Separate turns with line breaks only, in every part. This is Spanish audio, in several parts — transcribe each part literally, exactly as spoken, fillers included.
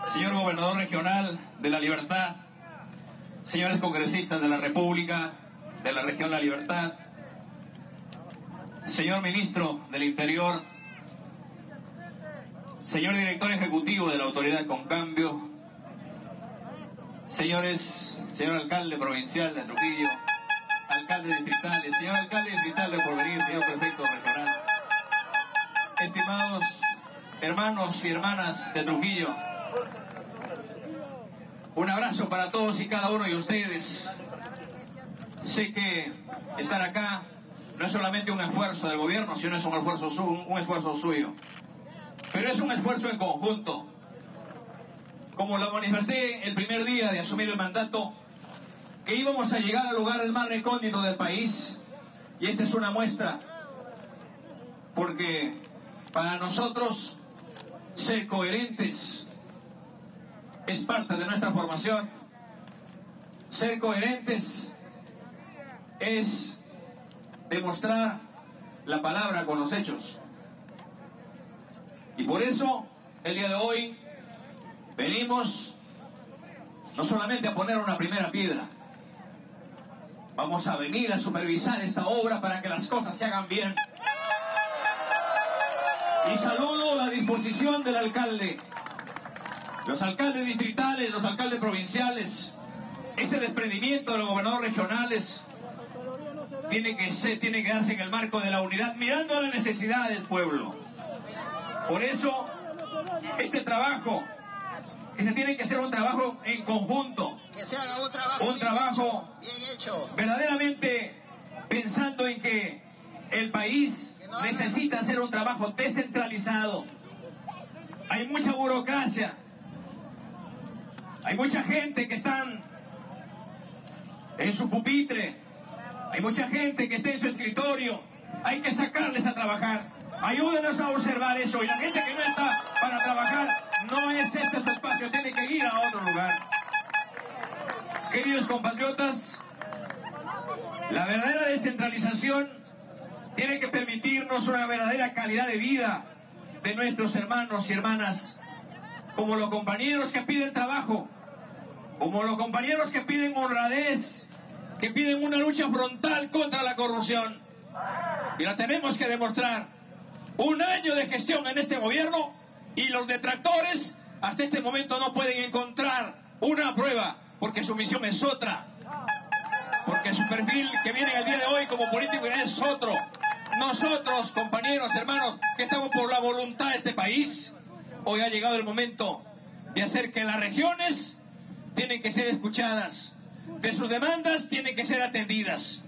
señor gobernador regional de La Libertad, señores congresistas de la República, de la región La Libertad, señor ministro del Interior, señor director ejecutivo de la Autoridad Concambio, señores, señor alcalde provincial de Trujillo, alcalde distritales, señor alcalde distrital de Porvenir, señor prefecto regional, estimados hermanos y hermanas de Trujillo, un abrazo para todos y cada uno de ustedes. Sé que estar acá no es solamente un esfuerzo del gobierno, sino es un esfuerzo, su, un esfuerzo suyo. Pero es un esfuerzo en conjunto. Como lo manifesté el primer día de asumir el mandato, que íbamos a llegar al lugar más recóndito del país, y esta es una muestra, porque para nosotros ser coherentes es parte de nuestra formación. Ser coherentes es demostrar la palabra con los hechos. Y por eso, el día de hoy, venimos no solamente a poner una primera piedra, vamos a venir a supervisar esta obra para que las cosas se hagan bien. Y saludo la disposición del alcalde, los alcaldes distritales, los alcaldes provinciales, ese desprendimiento de los gobernadores regionales tiene que ser, tiene que darse en el marco de la unidad, mirando a la necesidad del pueblo. Por eso, este trabajo, que se tiene que hacer un trabajo en conjunto,
que se haga un trabajo,
un trabajo
bien hecho,
verdaderamente pensando en que el país no necesita hacer un trabajo descentralizado. Hay mucha burocracia, hay mucha gente que están en su pupitre, hay mucha gente que está en su escritorio, hay que sacarles a trabajar. Ayúdenos a observar eso, y la gente que no está para trabajar, no es este su espacio, tiene que ir a otro lugar. Queridos compatriotas, la verdadera descentralización tiene que permitirnos una verdadera calidad de vida de nuestros hermanos y hermanas, como los compañeros que piden trabajo, como los compañeros que piden honradez, que piden una lucha frontal contra la corrupción. Y la tenemos que demostrar. Un año de gestión en este gobierno y los detractores hasta este momento no pueden encontrar una prueba, porque su misión es otra, porque su perfil que viene al día de hoy como político es otro. Nosotros, compañeros, hermanos, que estamos por la voluntad de este país, hoy ha llegado el momento de hacer que las regiones tienen que ser escuchadas, que sus demandas tienen que ser atendidas.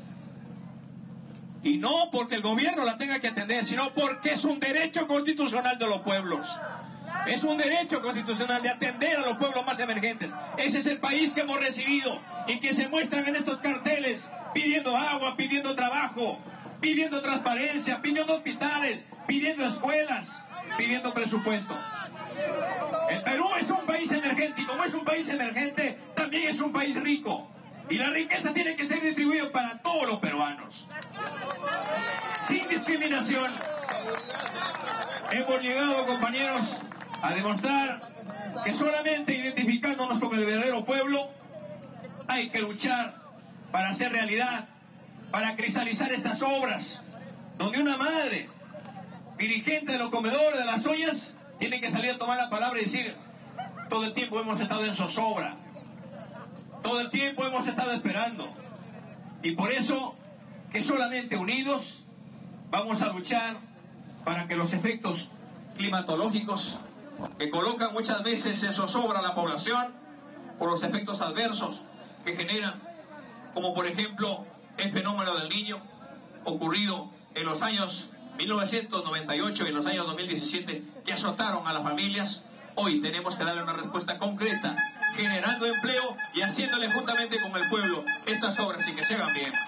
Y no porque el gobierno la tenga que atender, sino porque es un derecho constitucional de los pueblos. Es un derecho constitucional de atender a los pueblos más emergentes. Ese es el país que hemos recibido y que se muestran en estos carteles pidiendo agua, pidiendo trabajo, pidiendo transparencia, pidiendo hospitales, pidiendo escuelas, pidiendo presupuesto. El Perú es un país emergente, y como es un país emergente, también es un país rico. Y la riqueza tiene que ser distribuida para todos los peruanos, sin discriminación. Hemos llegado, compañeros, a demostrar que solamente identificándonos con el verdadero pueblo hay que luchar para hacer realidad, para cristalizar estas obras, donde una madre, dirigente de los comedores, de las ollas, tiene que salir a tomar la palabra y decir: todo el tiempo hemos estado en zozobra, todo el tiempo hemos estado esperando, y por eso que solamente unidos vamos a luchar para que los efectos climatológicos que colocan muchas veces en zozobra a la población por los efectos adversos que generan, como por ejemplo el fenómeno del Niño ocurrido en los años mil novecientos noventa y ocho y en los años dos mil diecisiete, que azotaron a las familias, hoy tenemos que darle una respuesta concreta, generando empleo y haciéndole juntamente con el pueblo estas obras y que se hagan bien.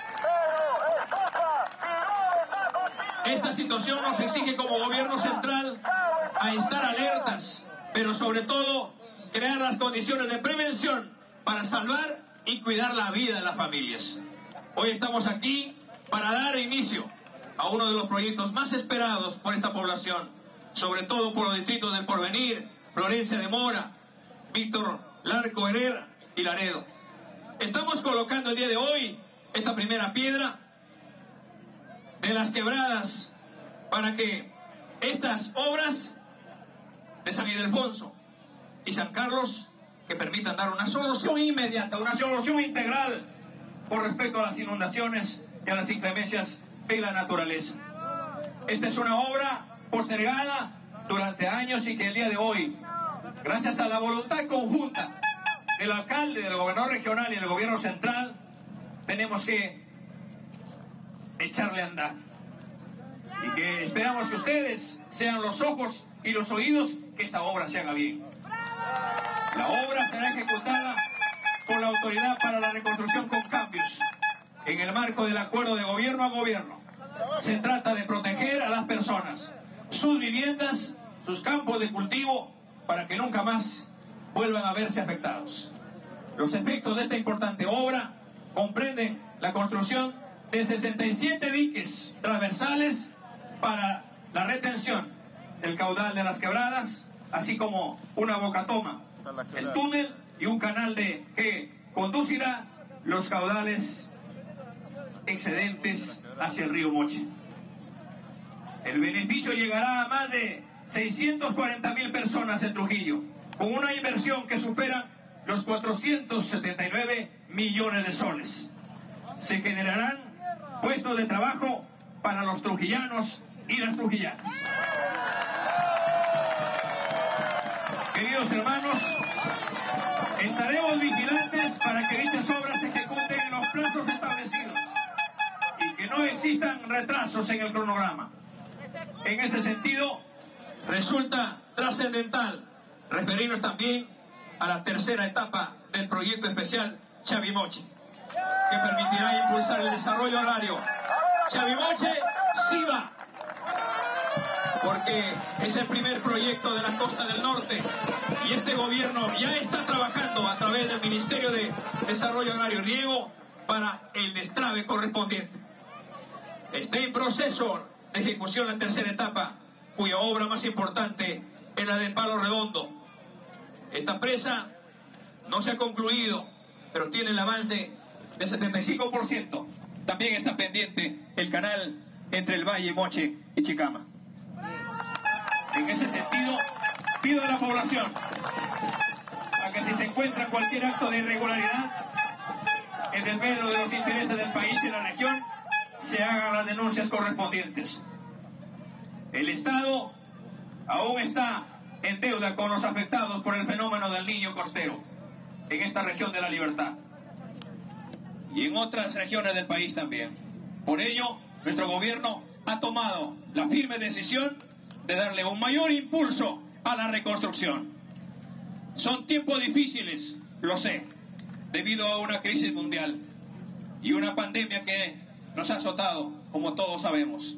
Esta situación nos exige como gobierno central a estar alertas, pero sobre todo crear las condiciones de prevención para salvar y cuidar la vida de las familias. Hoy estamos aquí para dar inicio a uno de los proyectos más esperados por esta población, sobre todo por los distritos del Porvenir, Florencia de Mora, Víctor Larco Herrera y Laredo. Estamos colocando el día de hoy esta primera piedra de las quebradas para que estas obras de San Ildefonso y San Carlos que permitan dar una solución inmediata, una solución integral con respecto a las inundaciones y a las inclemencias de la naturaleza. Esta es una obra postergada durante años y que el día de hoy, gracias a la voluntad conjunta del alcalde, del gobernador regional y del gobierno central, tenemos que echarle a andar. Y que esperamos que ustedes sean los ojos y los oídos que esta obra se haga bien. La obra será ejecutada por la Autoridad para la Reconstrucción con Cambios, en el marco del acuerdo de gobierno a gobierno. Se trata de proteger a las personas, sus viviendas, sus campos de cultivo, para que nunca más vuelvan a verse afectados. Los efectos de esta importante obra comprenden la construcción de sesenta y siete diques transversales para la retención del caudal de las quebradas, así como una bocatoma, el túnel y un canal de que conducirá los caudales excedentes hacia el río Moche. El beneficio llegará a más de seiscientas cuarenta mil personas en Trujillo, con una inversión que supera los cuatrocientos setenta y nueve millones de soles. Se generarán puestos de trabajo para los trujillanos y las trujillanas. Queridos hermanos, estaremos vigilantes para que dichas obras se ejecuten en los plazos establecidos y que no existan retrasos en el cronograma. En ese sentido, resulta trascendental referirnos también a la tercera etapa del proyecto especial Chavimoche, que permitirá impulsar el desarrollo agrario. Chavimoche sí va, porque es el primer proyecto de la costa del norte y este gobierno ya está trabajando a través del Ministerio de Desarrollo Agrario y Riego para el destrave correspondiente. Está en proceso de ejecución la tercera etapa, cuya obra más importante es la de Palo Redondo. Esta presa no se ha concluido, pero tiene el avance del setenta y cinco por ciento. También está pendiente el canal entre el Valle Moche y Chicama. En ese sentido, pido a la población a que si se encuentra cualquier acto de irregularidad en desmedro de los intereses del país y la región, se hagan las denuncias correspondientes. El Estado aún está en deuda con los afectados por el fenómeno del Niño costero en esta región de La Libertad y en otras regiones del país también. Por ello, nuestro gobierno ha tomado la firme decisión de darle un mayor impulso a la reconstrucción. Son tiempos difíciles, lo sé, debido a una crisis mundial y una pandemia que nos ha azotado, como todos sabemos.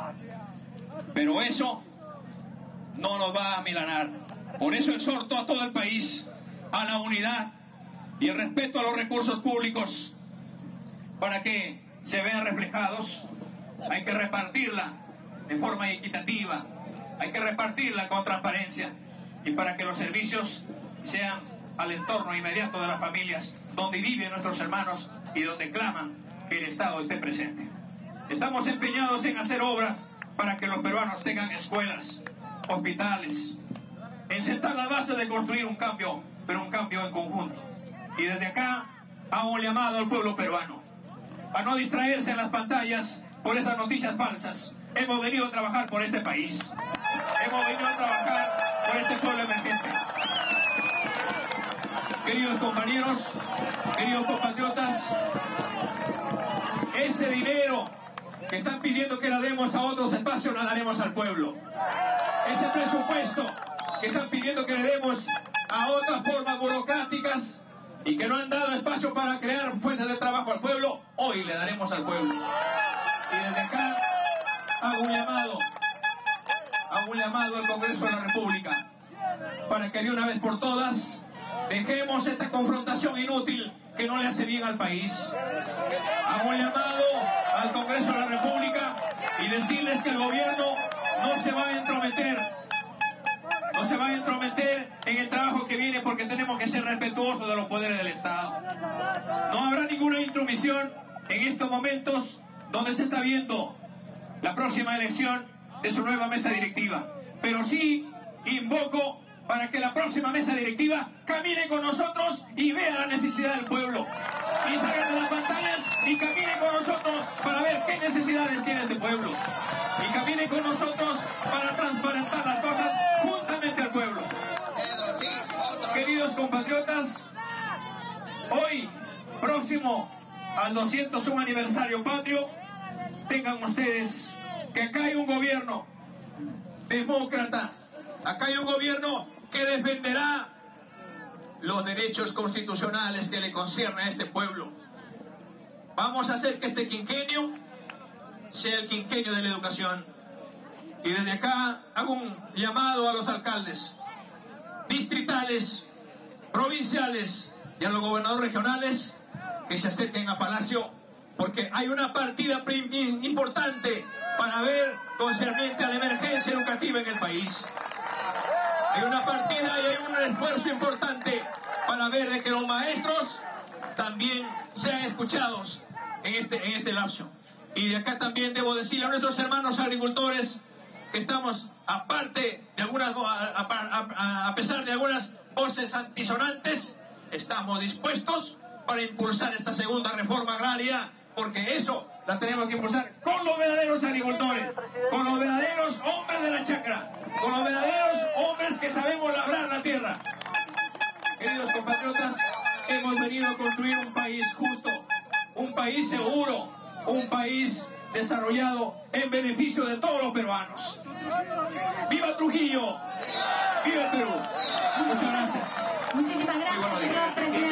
Pero eso no nos va a amilanar. Por eso exhorto a todo el país a la unidad y el respeto a los recursos públicos para que se vean reflejados. Hay que repartirla de forma equitativa, hay que repartirla con transparencia y para que los servicios sean al entorno inmediato de las familias donde viven nuestros hermanos y donde claman que el Estado esté presente. Estamos empeñados en hacer obras para que los peruanos tengan escuelas, hospitales, en sentar las bases de construir un cambio, pero un cambio en conjunto. Y desde acá hago un llamado al pueblo peruano a no distraerse en las pantallas por esas noticias falsas. Hemos venido a trabajar por este país, hemos venido a trabajar por este pueblo emergente. Queridos compañeros, queridos compatriotas, ese dinero que están pidiendo que la demos a otros espacios, la daremos al pueblo. Ese presupuesto que están pidiendo que le demos a otras formas burocráticas y que no han dado espacio para crear fuentes de trabajo al pueblo, hoy le daremos al pueblo. Y desde acá hago un llamado, hago un llamado al Congreso de la República para que de una vez por todas dejemos esta confrontación inútil que no le hace bien al país. Hago un llamado al Congreso de la República y decirles que el gobierno no se va a entrometer, no se va a entrometer en el trabajo que viene viene porque tenemos que ser respetuosos de los poderes del Estado. No habrá ninguna intromisión en estos momentos donde se está viendo la próxima elección de su nueva mesa directiva. Pero sí invoco para que la próxima mesa directiva camine con nosotros y vea la necesidad del pueblo. Y salgan de las pantallas y camine con nosotros para ver qué necesidades tiene este pueblo. Y camine con nosotros para transparentar las cosas juntamente al pueblo. Queridos compatriotas, hoy, próximo al doscientos uno aniversario patrio, tengan ustedes que acá hay un gobierno demócrata, acá hay un gobierno que defenderá los derechos constitucionales que le concierne a este pueblo. Vamos a hacer que este quinquenio sea el quinquenio de la educación. Y desde acá hago un llamado a los alcaldes distritales, provinciales y a los gobernadores regionales que se acerquen a Palacio, porque hay una partida importante para ver concerniente a la emergencia educativa en el país. Hay una partida y hay un esfuerzo importante para ver de que los maestros también sean escuchados en este, en este lapso. Y de acá también debo decirle a nuestros hermanos agricultores que estamos, aparte de algunas, a, a, a pesar de algunas voces antisonantes, estamos dispuestos para impulsar esta segunda reforma agraria, porque eso la tenemos que impulsar con los verdaderos agricultores, con los verdaderos hombres de la chacra, con los verdaderos hombres que sabemos labrar la tierra. Queridos compatriotas, hemos venido a construir un país justo, un país seguro, un país desarrollado en beneficio de todos los peruanos. ¡Viva Trujillo! ¡Viva el Perú! Muchas gracias.
Muchísimas gracias, señor presidente.